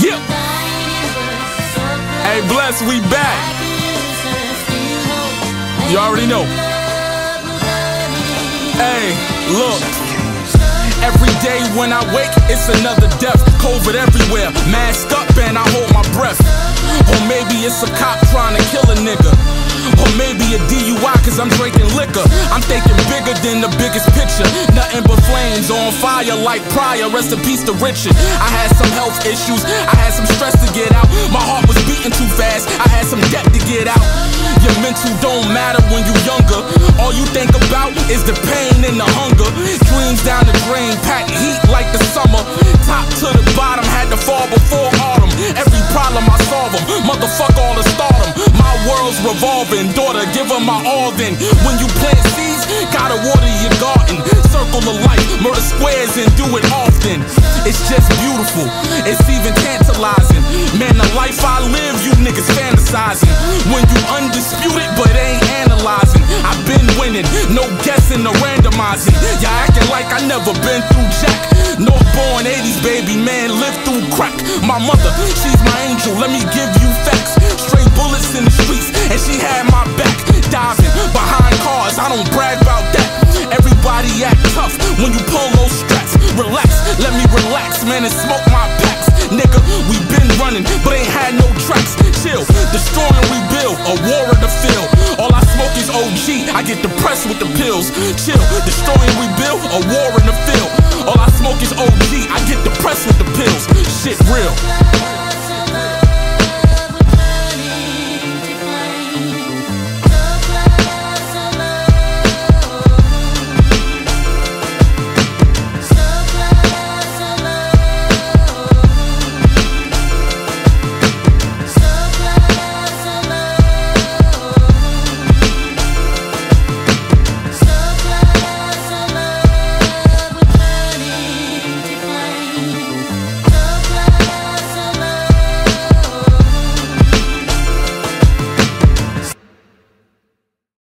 Yeah. Hey, Bless, we back. You already know. Hey, look. Every day when I wake, it's another death. COVID everywhere, mask up and I hold my breath. Or maybe it's a cop trying to kill a nigga. Or maybe a DUI cause I'm drinking liquor. I'm thinking bigger than the biggest picture. Nothing but flames on fire like Pryor. Rest in peace to Richard. I had some health issues, I had some stress to get out. My heart was beating too fast, I had some debt to get out. Your mental don't matter when you younger. All you think about is the pain and the hunger. Dreams down the drain, packed heat like the summer. Top to the bottom, had to fall before autumn. Every problem I solve them, motherfuck all the stardom. My world's revolving, daughter, give her my all then. When you plant seeds, gotta water your garden. Circle of life, murder squares and do it often. It's just beautiful, it's even tantalizing. Man, the life I live, you niggas fantasizing. When you undisputed but ain't analyzing. I've been winning, no guessing or randomizing. Y'all acting like I never been through jack. Northborn 80s baby, man, lived through crack. My mother, she's my angel, let me give you facts. Straight bullets in the streets, and she had my back. Diving behind cars, I don't brag about that. Everybody act tough when you pull those straps. Relax, let me relax, man, and smoke my packs. Nigga, we been running, but ain't had no tracks. Chill, destroy and rebuild, a war in the field. All I smoke is OG, I get depressed with the pills. Chill, destroy and rebuild, a war in the field. All I smoke is OG, I get depressed with the pills. Shit real.